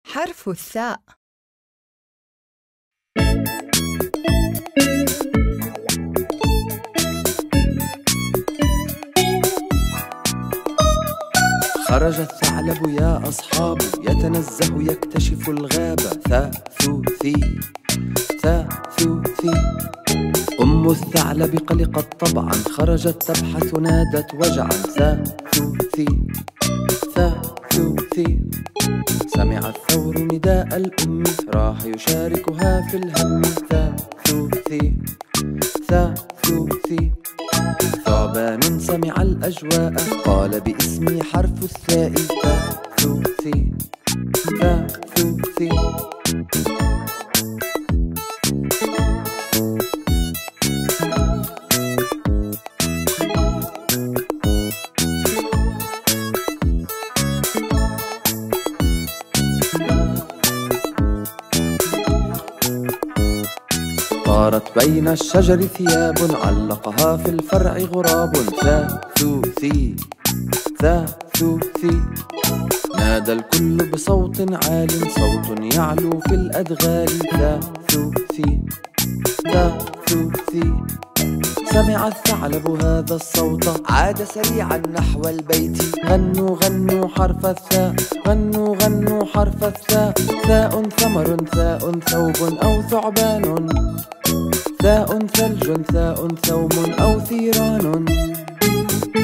حرف الثاء. خرج الثعلب يا أصحاب يتنزه يكتشف الغابة. ثاثوثي ثاثوثي. أم الثعلب قلقت طبعا، خرجت تبحث نادت وجعا. ثاثوثي ثاثوثي. سمع الثور نداء الأم، راح يشاركها في الهم. ثاثوثي ثاثوثي. ثعبان سمع الأجواء، قال باسمي حرف الثاء. ثاثوثي ثاثوثي. طارت بين الشجر ثياب، علقها في الفرع غراب. ثاثوثي ثاثوثي. نادى الكل بصوت عال، صوت يعلو في الأدغال. ثاثوثي ثاثوثي. سمع الثعلب هذا الصوت، عاد سريعا نحو البيت. غنوا غنوا حرف الثاء، غنوا غنوا حرف الثاء. ثاء ثمر، ثاء ثوب أو ثعبان. ثاء ثلج، ثاء ثوم أو ثيران.